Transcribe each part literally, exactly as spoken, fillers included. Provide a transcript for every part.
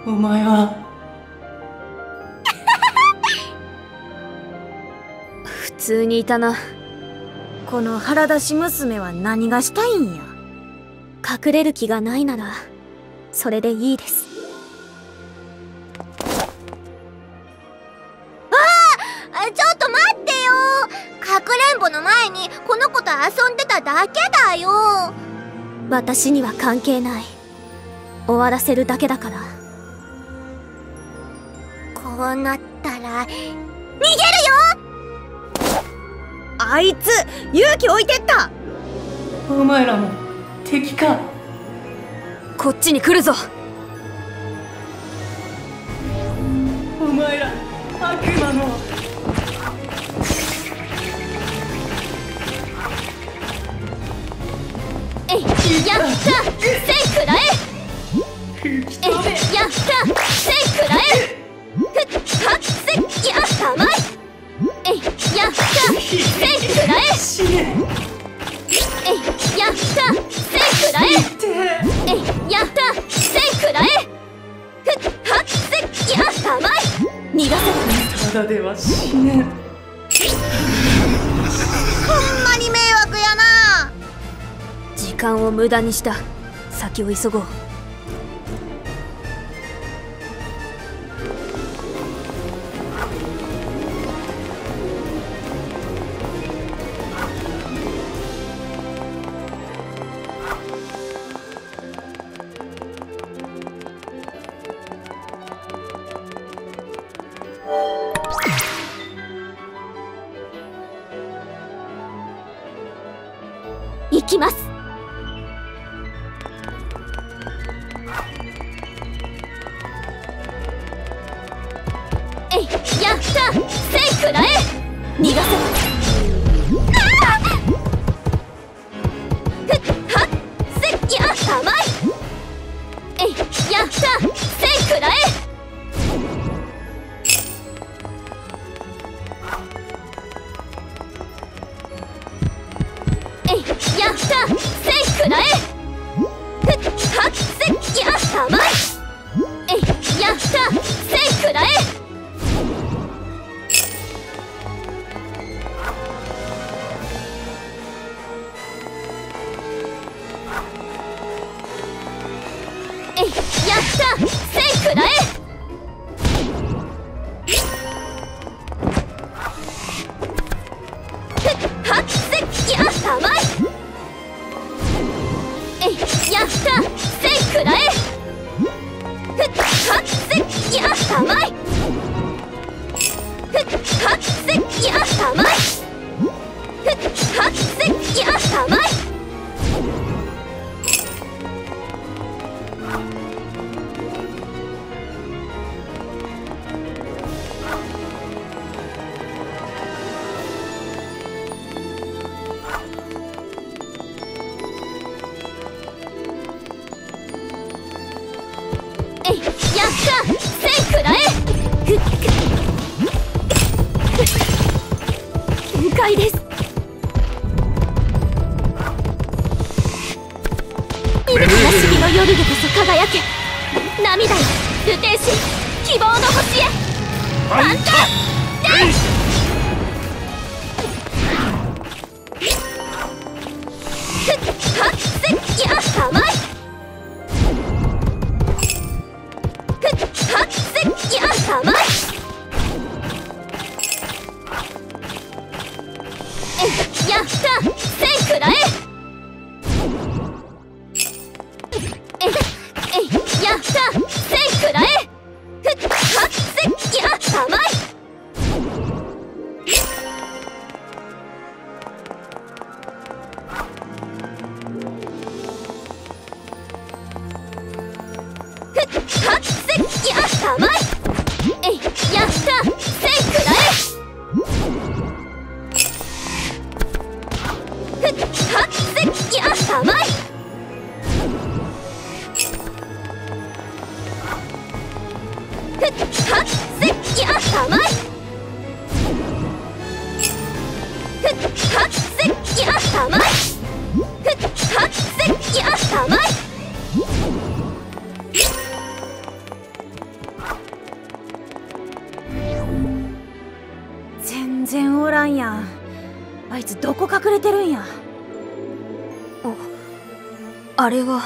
お前は普通にいたな。この腹出し娘は何がしたいんや。隠れる気がないならそれでいいです。 ああ、ちょっと待ってよ。かくれんぼの前にこの子と遊んでただけだよ。 私には関係ない。終わらせるだけだから。 こうなったら逃げるよ。 あいつ勇気置いてった。 お前らも敵か。 こっちに来るぞ。 お前ら悪魔のえいやったせいくらえ。えいやったせいくらえ。ふっはっせいやたまい。えいやったせいくらえ。えいやったせいくらえ。えいやったせいくらえ。ふっはっせいやたまい。 逃がせ。 ただでは死ねん。 ほんまに迷惑やな。 時間を無駄にした。先を急ごう。行きます。 えいやったせいくらえ。 逃がせ。 ふっはっせいやたまい。えいやったせいくらえ。えいやったせいくらえ。ふっはっせいやたまい。えいやったせいくらえ。えいやったせいくらえ。ふっはっせいやたまい。えいやったせいくらえ。ふっはっせいやたまい。ふっはっせいやたまい。ふっはっせいやたまい。えいやったせいくらえ。ふっ限界です。 いる悲しみの夜でこそ輝け。涙よルテンシー希望の星へ。ファンタデイ。ふっはっせいやたまい。ふっはっせいやたまい。えいやったせいくらえ。えいやったせいくらえ。ふっはっせいやたまい。ふっはっせいやたまい。えいやったせいくらえ。ふっはっせいやたまい。ふっはっせいやたまい。ふっはっせいやたまい。ふっはっせいやたまい。 全然おらんやん。あいつどこ隠れてるんや。あ、あれは。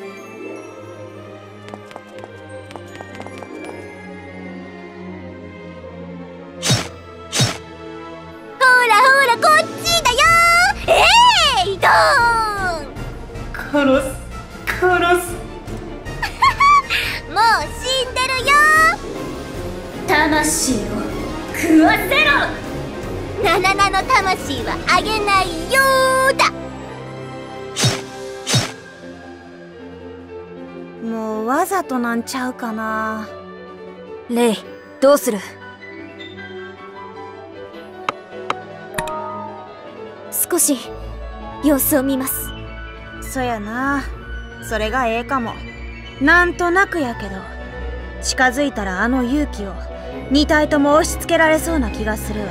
ほらほらこっちだよー。えいドーン。 殺す殺すもう死んでるよー。 魂を食わせろ。 ナナナの魂はあげないよーだ。 もうわざとなんちゃうかな。レイ、どうする？ 少し様子を見ます。 そやな、それがええかも。なんとなくやけど、近づいたらあの勇気をに体とも押し付けられそうな気がするわ。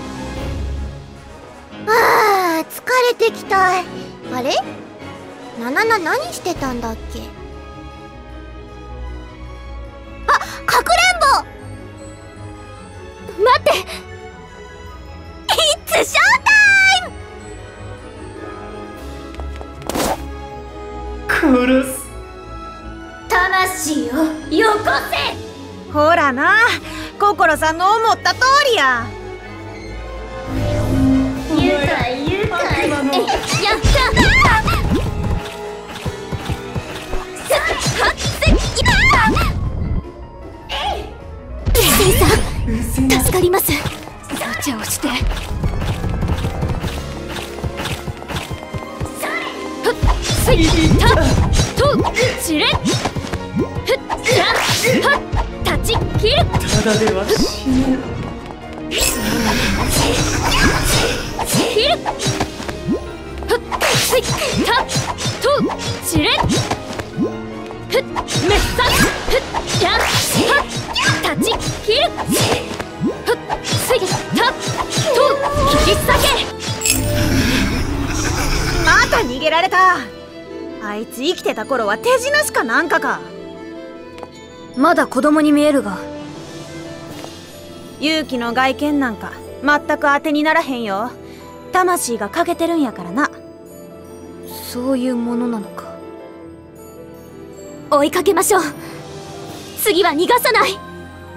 あー、疲れてきた。あれ？ナナナ何してたんだっけ？あ、かくれんぼ！待って！ It's show time！ 殺す。魂をよこせ。 ほらな、心さんの思った通りや。 愉快愉快。悪魔のえ、やったシンさん、助かります。お茶をして。スイッタとチレッふっやはっ立ち切る。 ただでは死ね。 切るふっスイッタとチレッふっメッサふっやはっ立ち切るふっスイッタと切り裂け。 また逃げられた。あいつ生きてた頃は手品しかなんかか。まだ子供に見えるが、勇気の外見なんか全く当てにならへんよ。魂が欠けてるんやからな。そういうものなのか。 追いかけましょう。次は逃がさない。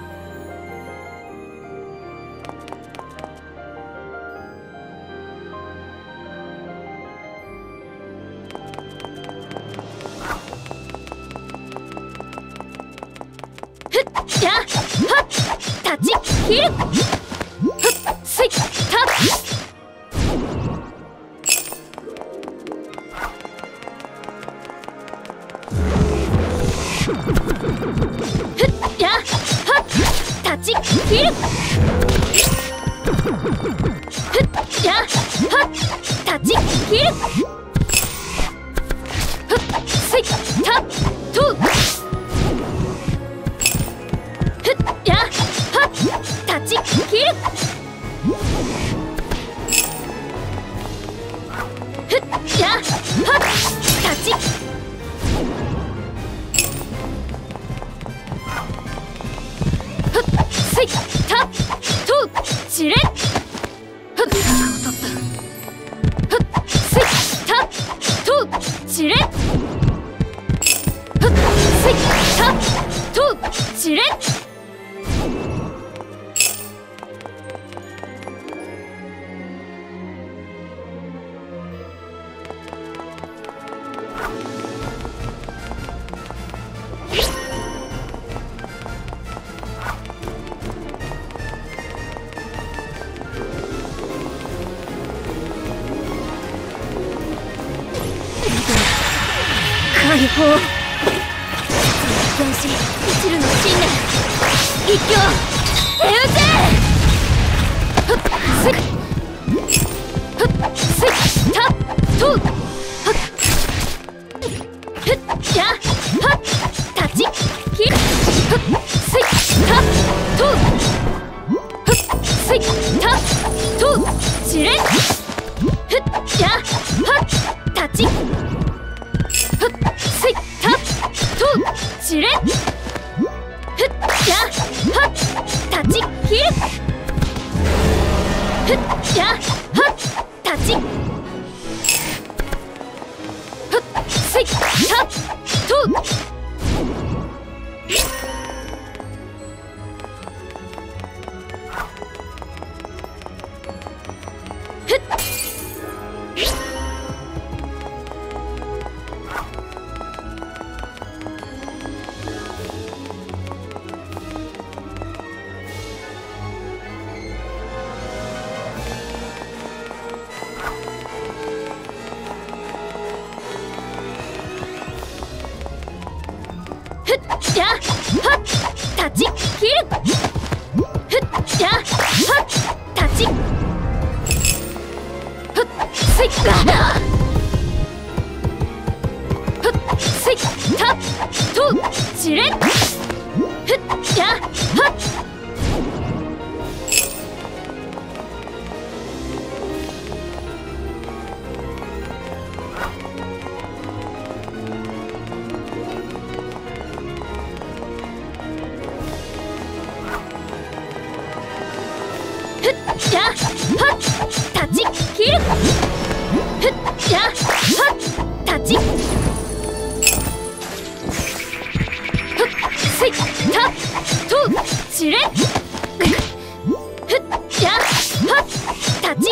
やはっ立ち切るふっスイッタふっやはっ立ち切るふっやはっ立ち切るふっスイッタとやはっ立ち切るふっやはっ立ちふっスイッタとチレッふっふっスイッタとチレッふっスイッタとチレッ解放。 原始一縷の信念一挙手打てふっスイふっスイタッとふっふっやはっ立ち切るふっスイタッとふっスイタッとチレふっやはっ立ちふっスイタッとチレふっやはっ立ち切るふっやはっ立ちふっせいたっとやはっ立ち切るふっやはっ立ちふっせいがふっせいたっとじれふっやはっやはっ立ち切るふっやはっ立ちふっせいたっとじれふっやはっ立ち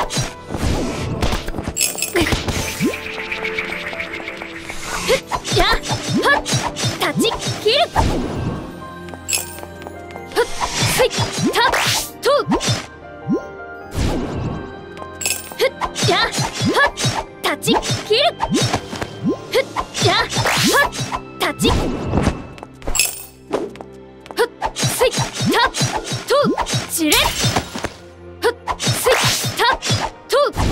ふっやはっ立ち切るふっせいたっとやはっ立ち切るふっやはっ立ちふっせいたっとじれふっせいたっと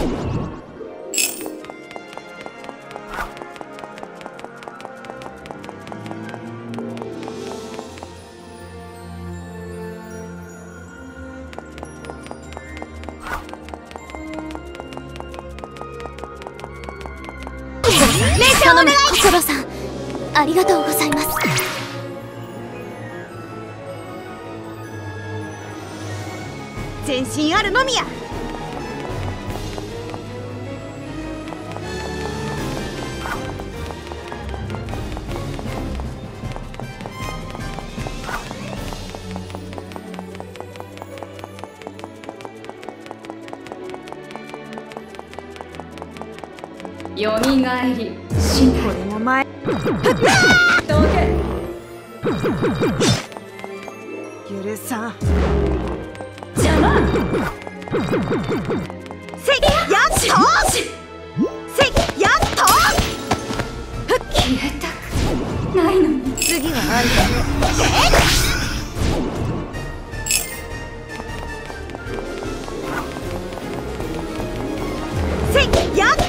頼む心さん、ありがとうございます。 全身あるのみや。 よみがえりしない。 これも前どけ。 許さん。 邪魔。 せいやっとせいやっと消えたくないのに。 次はあんたね。せいやっと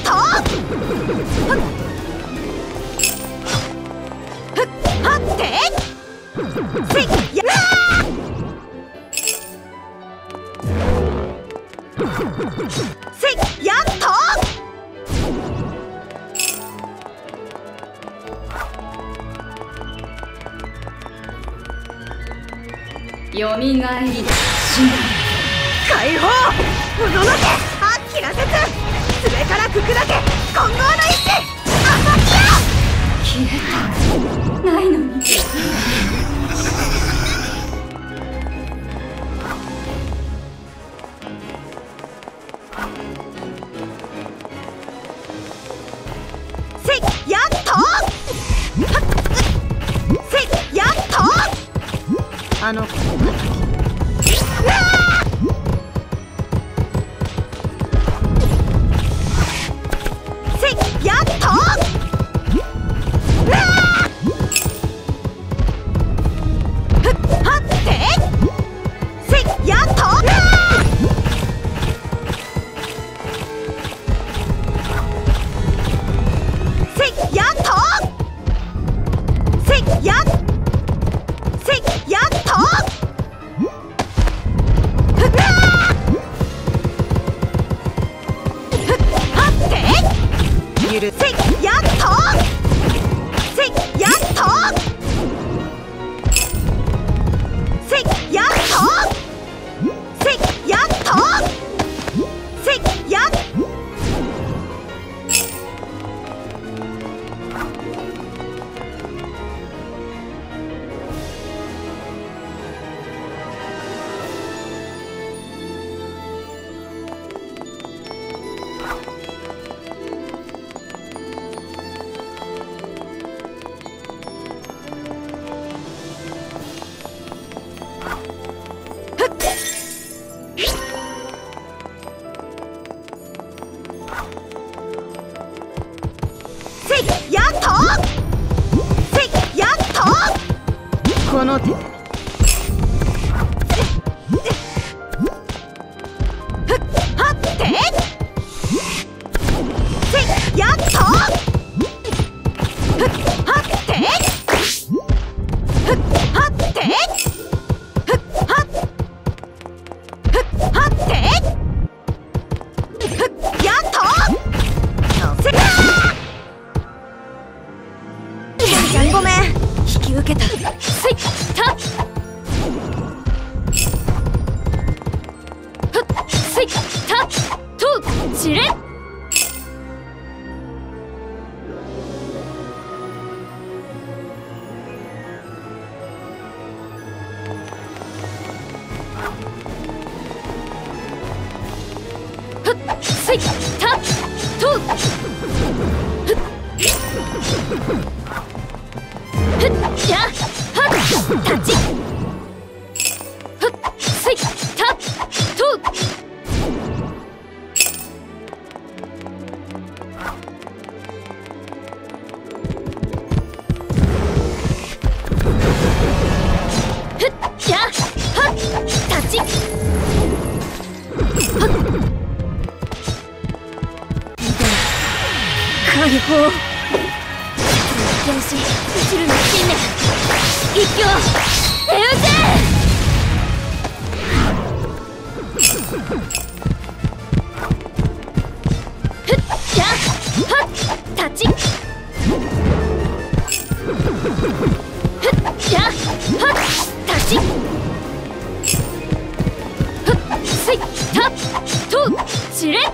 はってせいやせいやっとよみがえりしない。 解放おののけあっきらせつ爪からくくだけ混合の意志アサキア消えたないのに。 せいやっとせいやっとあの子せいやっとはってせいやっとせいやっとせいやっせいやっと散れ。せいたとやはっ立ちせいたとやはっ立ち解放。原始宇宙の信念一挙エウゼふっやはっ立ちふっやはっ立ちふっせいたと散れ。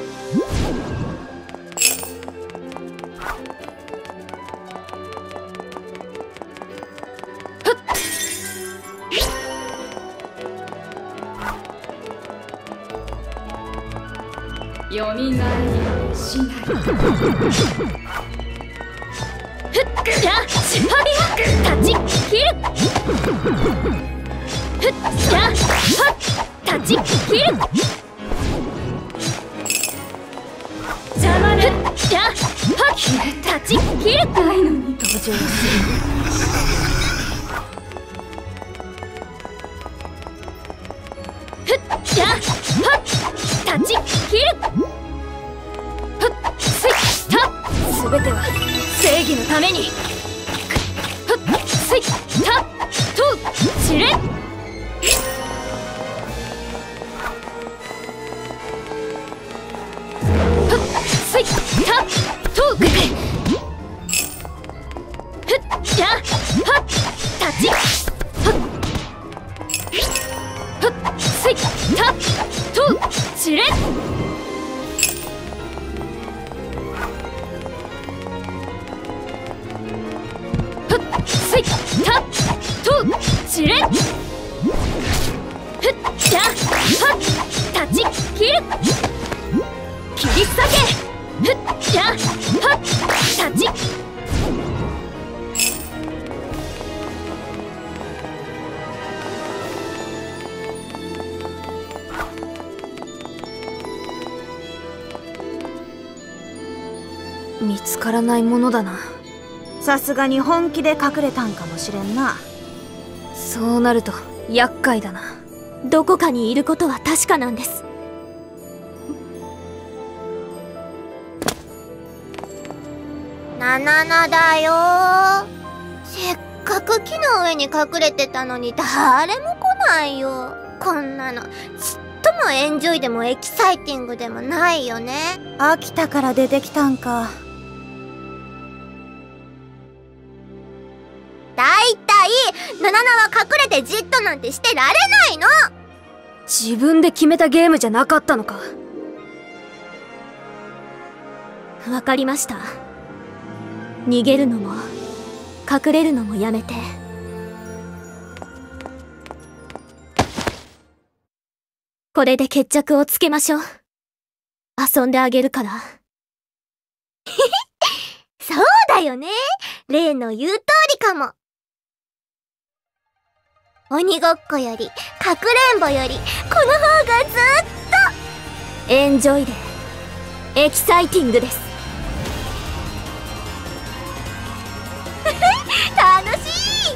よみがえりしない。 ふっやしは立ち切る。ふっやは立ち切る。邪魔ね。ふっやは立ち切る。 ないのに登場する。ふっやは立ち切る。ふっせいたすべては正義のために。ふっせいたと散れ。ふっせいたとふっやは立ちふっふっせいたと散れ。ふっせいたと散れ。ふっやは立ち切る。切り裂け。ふっやは立ち見つからないものだな。さすがに本気で隠れたんかもしれんな。そうなると厄介だな。 どこかにいることは確かなんです。 ナナナだよ。せっかく木の上に隠れてたのに誰も来ないよ。こんなのちっともエンジョイでもエキサイティングでもないよね。 飽きたから出てきたんか。 だいたいナナナは隠れてじっとなんてしてられないの。 自分で決めたゲームじゃなかったのか。 わかりました。逃げるのも隠れるのもやめて。これで決着をつけましょう。遊んであげるから。 そうだよね。例の言う通りかも。鬼ごっこよりかくれんぼよりこの方がずっエンジョイでエキサイティングです。 楽し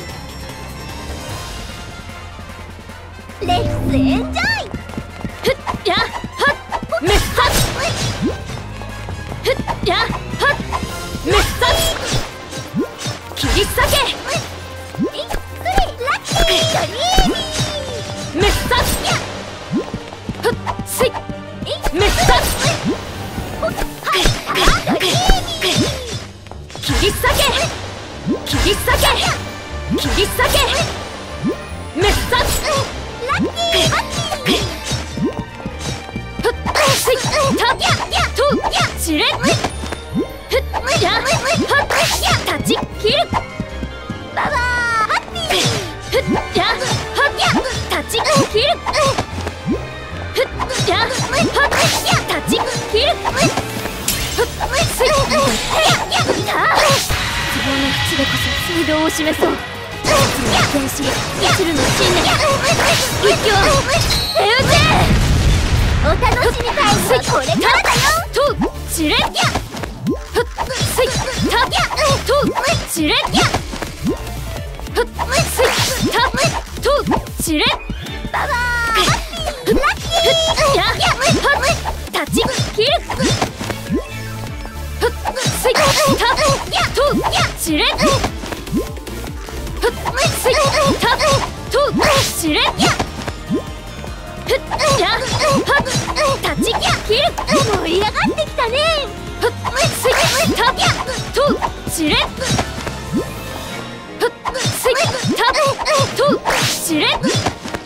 い。レッツエンジョイ。 ふっやはっめっさふっやはっめっさ切り裂け。 ラッキードリーミー。 めっさふっせいめっさ切り裂け切り裂け切り裂けめっさラッキーバッキー。 ふっせいた切る。ふっやはっ立ち切る。ふっすいややった。自分の口でこそ水道を示そう。原始鶴の信念一挙エウゼー。お楽しみタイムはこれからだよ。とチレッふっすいたとチレッふっすいたとチレッババーラッキーやはっ立ち切る。ふっすいたとチレッふっすいたとチレッふっやはっ立ち切る。盛り上がってきたね。ふっすいたとチレッふっすいたとチレッふ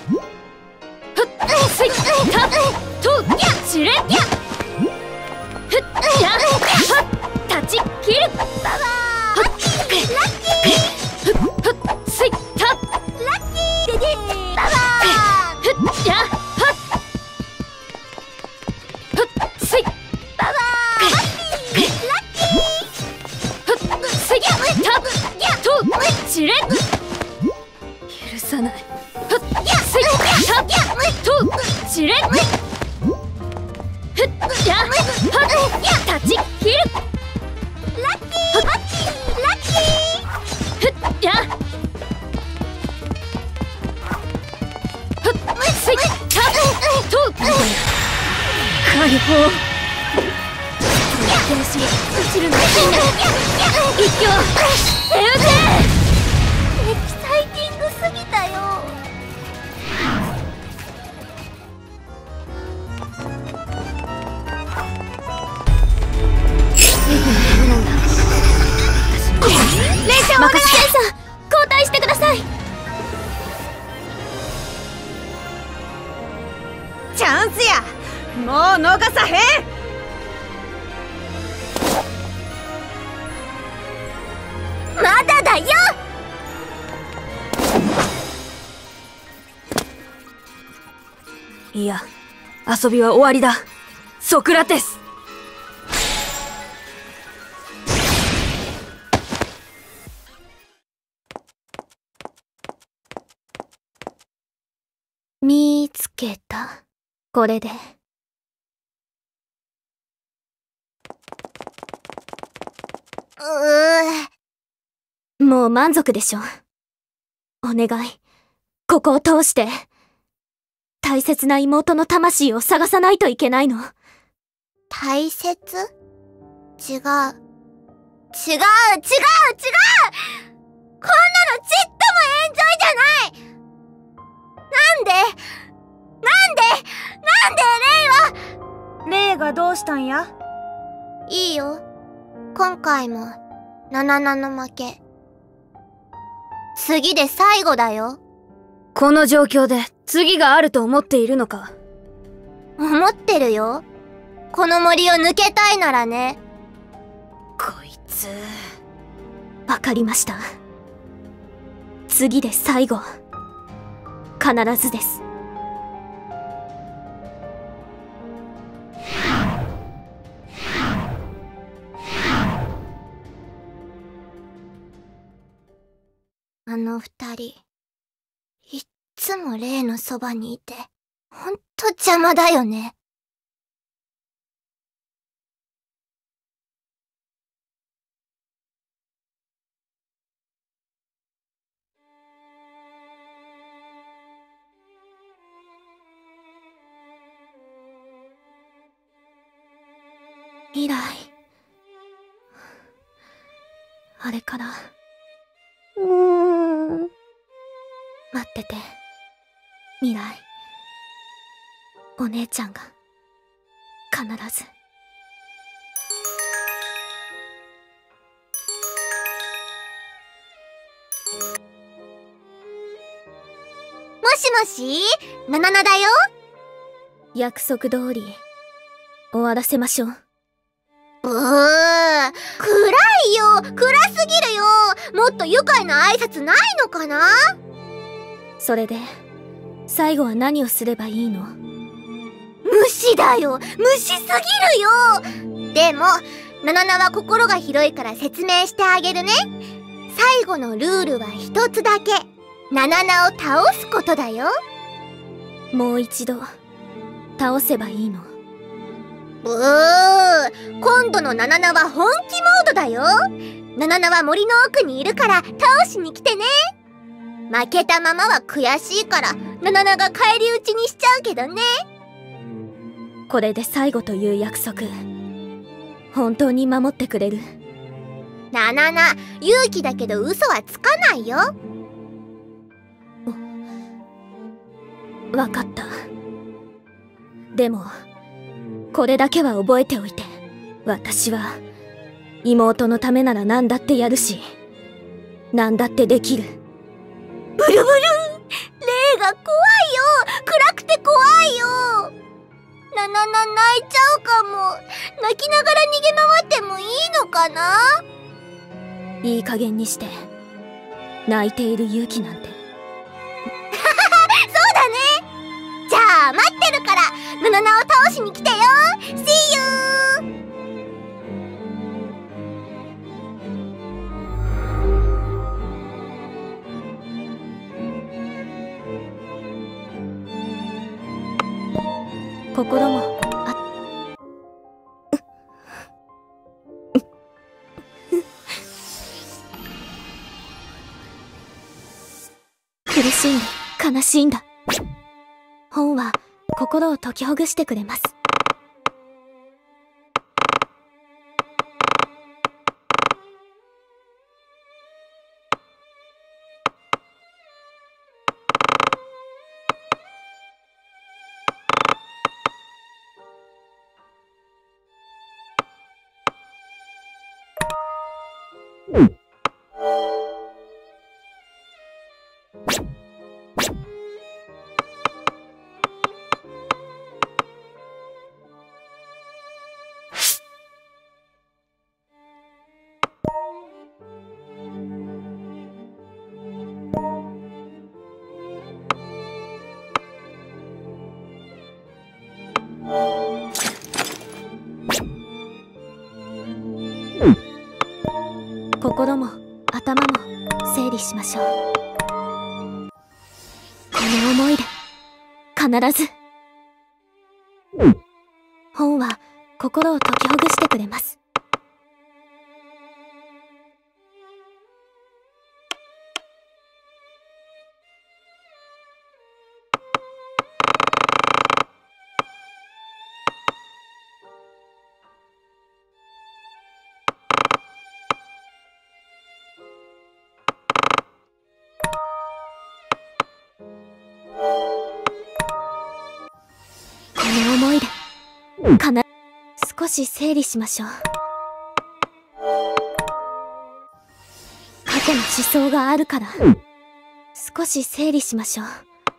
っすいたとチレッふっやはっ立ち切る。ババーラッキーラッキーふっすいたラッキーデデーババーふっやはっふっすいババーラッキーラッキーふっすいたとチレッ許さない。ふっすいたとチレッふっやはっ立ち切る。ラッキーラッキーラッキーふっやふっすいたと解放原始宇宙の信念一挙エウゼー。エキサイティングすぎたよ。 連射をお願い。 センサー交代してください。 チャンスや。もう逃さへん。 まだだよ。 いや、遊びは終わりだ、ソクラテス。 見つけた。これでうもう満足でしょ。お願い、ここを通して大切な妹の魂を探さないといけないの。 大切？違う。違う違う違う。こんなのちっともエンジョイじゃない。なんでなんでなんでレイは。 レイがどうしたんや。 いいよ。今回もナナナの負け。次で最後だよ。 この状況で次があると思っているのか。 思ってるよ。この森を抜けたいならね。 こいつ。 わかりました。次で最後。必ずです。 あの二人、いっつもレイのそばにいて、ほんと邪魔だよね。 未来。あれからうーん。 待ってて、未来。お姉ちゃんが必ず。 もしもし、ナナナだよ。 約束通り終わらせましょう。 うー、暗いよ。暗すぎるよ。もっと愉快な挨拶ないのかな。 それで最後は何をすればいいの？ 無視だよ、無視すぎるよ。でもナナナは心が広いから説明してあげるね。最後のルールは一つだけ。ナナナを倒すことだよ。 もう一度倒せばいいの？ うー、今度のナナナは本気モードだよ。ナナナは森の奥にいるから倒しに来てね。負けたままは悔しいからナナナが返り討ちにしちゃうけどね。 これで最後という約束、本当に守ってくれる？ ナナナ、勇気だけど嘘はつかないよ。 わかった。でもこれだけは覚えておいて。私は妹のためなら何だってやるし、何だってできる。 ブルブル、霊が怖いよ。暗くて怖いよ。ナナナ泣いちゃうかも。泣きながら逃げ回ってもいいのかな？ いい加減にして。泣いている勇気なんて。 そうだね。じゃあ待ってるからナナナを倒しに来てよ。 See you。 心もあ苦しんで悲しいんだ。本は心を解きほぐしてくれます。心も頭も整理しましょう。この思いで必ず本は心を解きほぐしてくれます。この思いで必ず少し整理しましょう。過去の思想があるから少し整理しましょう。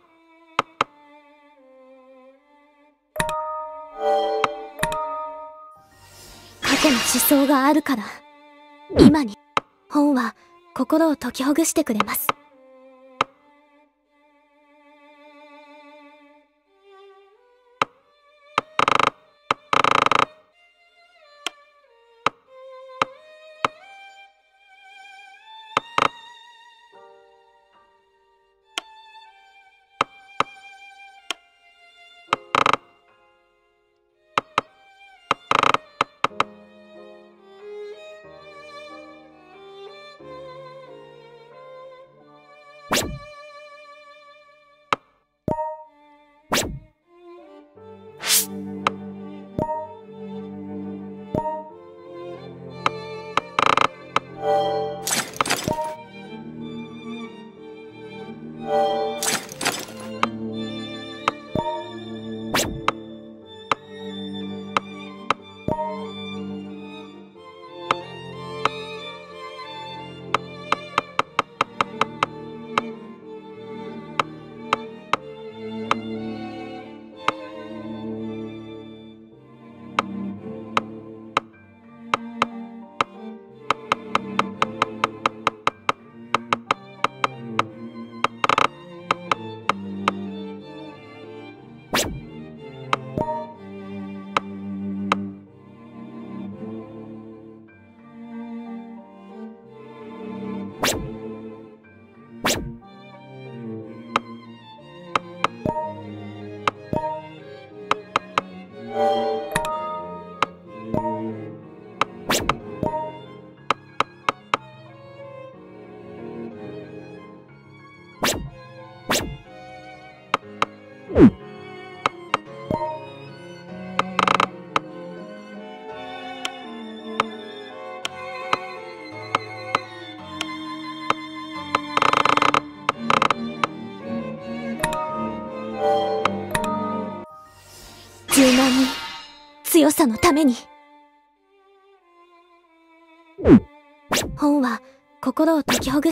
過去の思想があるから今に本は心を解きほぐしてくれます。 柔軟に強さのために。本は心を解きほぐ